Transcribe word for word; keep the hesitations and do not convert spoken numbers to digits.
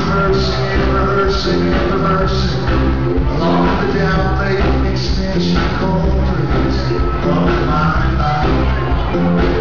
rehearsing, rehearsing, rehearsing. Along with the downplay extension chords, on my mind.